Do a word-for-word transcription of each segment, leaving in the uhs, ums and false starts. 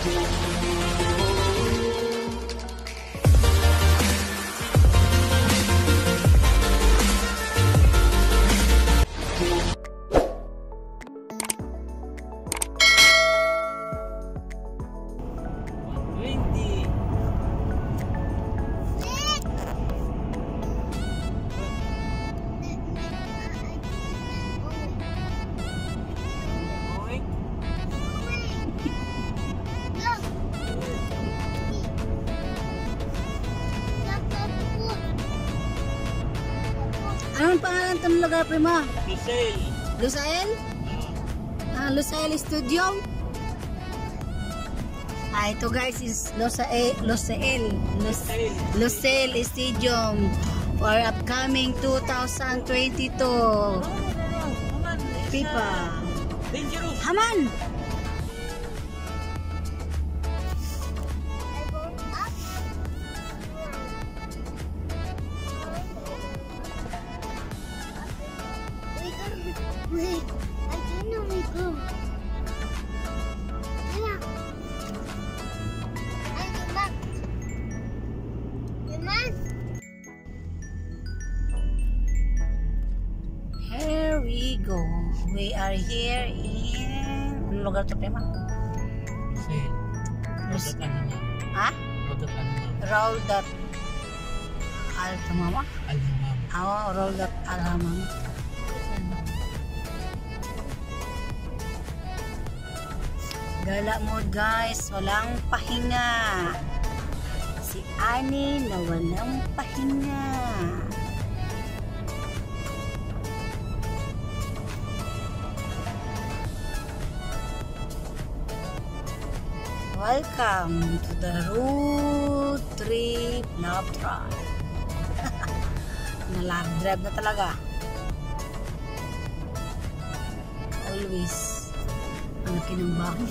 Anong pangalan itong lugar, primo? Lusail. Lusail? Ah, Lusail Studio? Ah, ito guys is Lusail, Lusail, Lusail, Lusail Stadium for upcoming two thousand twenty-two FIFA. Dangerous. Haman! Wait, I didn't know we go. Yeah. I go back. You must. Here we go. We are here in... Anong lugar ito, prima? Lusail. Lus- Rodat ano na? Ha? Rodat ano na? Raudat Al-Hamama? Al-Hamam. Oo, Raudat Al-Hamama. Gala mode guys, walang pahinga. Si Ani na walang pahinga. Welcome to the Road Trip Love Drive. Na love drive na talaga. Always. Ang laki ng bahay.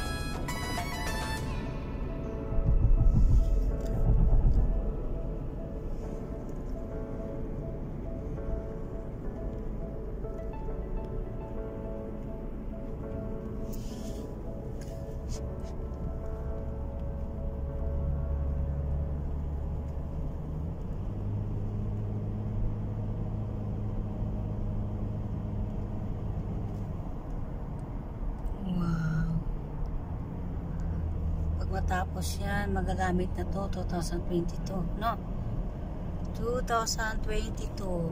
Matapos yan, magagamit na to twenty twenty-two, no? twenty twenty-two.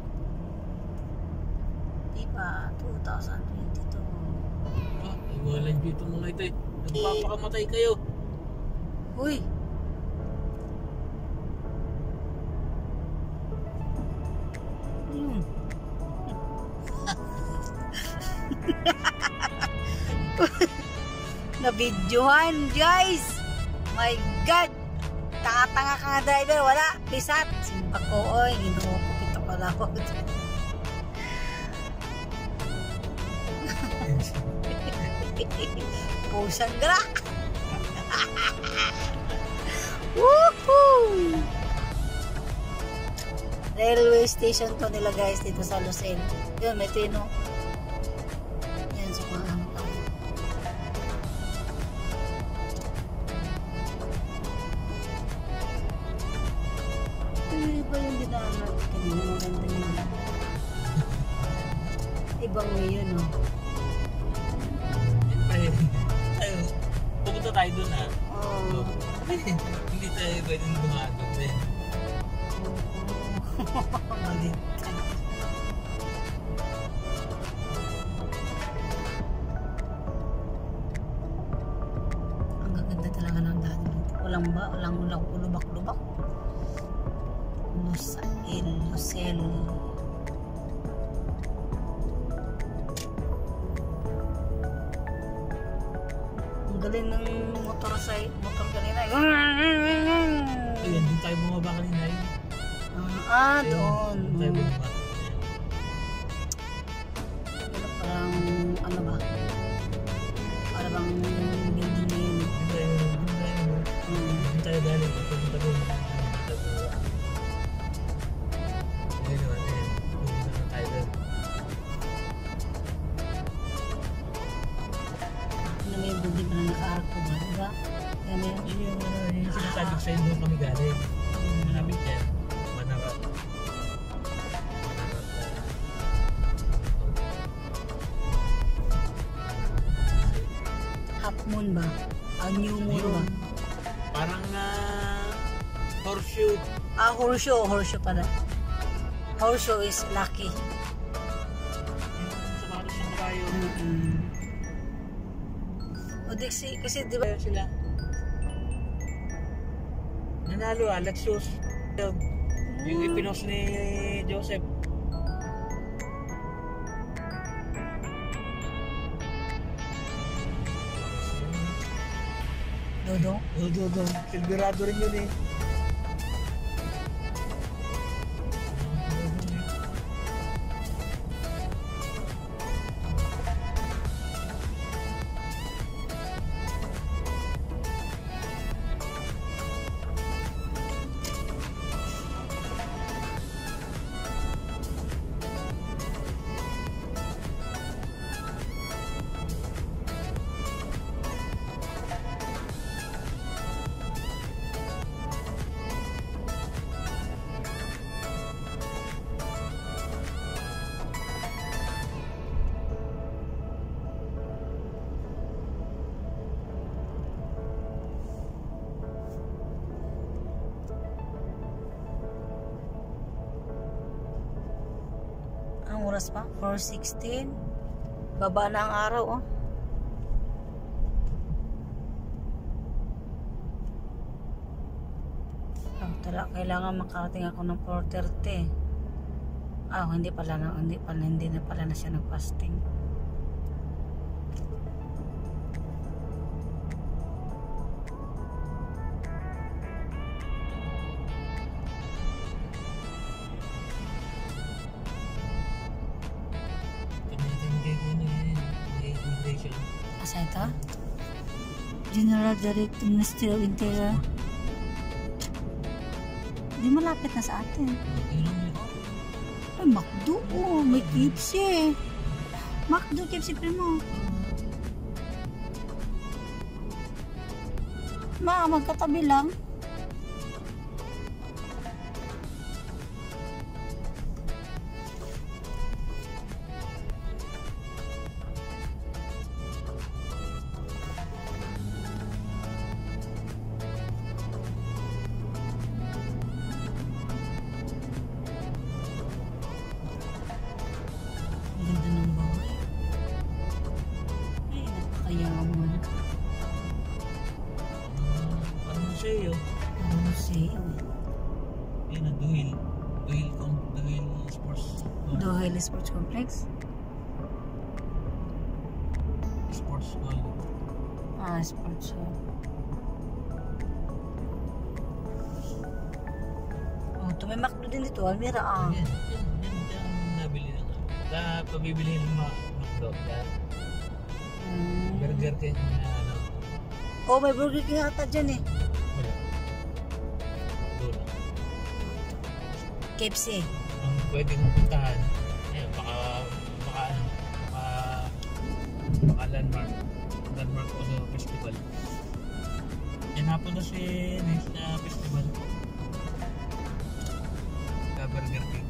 Diba? twenty twenty-two. Ah, iwalan dito mga ito eh. Nagpapakamatay kayo. Uy! Ayun. Na-videohan guys, my god, tanga-tanga ka nga driver, wala, pisat simpak ko, oy, ginukupit ako lang ako. Pusang gra. Woohoo! Railway station to nila guys dito sa Lusail. Yun, may tino. Yan, so mga iba yung dinaanan kanina, maganda yun. Ibang way yun, no? Tayo, pupunta tayo dun ha. Oo. Hindi tayo pwedeng bumatog din. Malit. Ang gaganda talaga ng daan dito. Walang ba? Walang ulang lubak-lubak. Lusail, Lusail. Ang galing ng motor sa motor kanina. Ayun, dun tayo bumaba kanina yun. Ah, doon. Tayo bumaba. Parang, ano ba? Para bang building na yun. Dun tayo galing. Pupunta bumaba. Ano may building na naka-arco ba? Diba? moon ba? A new moon ba? Yung parang uh, horseshoe. Ah, horseshoe. Horseshoe pala. Horseshoe is lucky. Yung sa mga isang kabayo. Mm-mm. O Dixie, kasi di ba? Kaya sila. Nanalo ah, Lexus. Yung ipinos ni Joseph. Dodong? Oh, Dodong. Silverado rin yun eh. Ang oras pa? four sixteen. Baba na ang araw, oh. Oh, tala, kailangan makarating ako ng four thirty. Ah, oh, hindi pala na, hindi pala, hindi na pala na siya nag-fasting. Asa ito? General Director Ministry of Interior. Di malapit na sa atin. Ay, McDo. Oh, may K F C eh. McDo, K F C primo. Ma, magkatabi lang. Ganda ng bahay. Ay, napakayaman. Parang museo. Ano siya? Yan ang Duhil. Duhil, Duhil Sports. Dohel Sports Complex. Sports Hall. Ah, sports hall. Oh, ito may McDo din dito. Almira, ah. Yan, yan, yan, yan ang nabili na nga. Sa pabibili ng mga McDo. Yan. Mm. Burger King na ano. Oh, may Burger King ata dyan eh. Wala. Doon. K F C. Ang pwede kong puntahan. Ayun, baka, baka ano, baka, baka landmark. Landmark o sa festival. Yan hapon na si Nes na festival. Sa Burger King.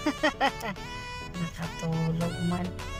Nakatulog man.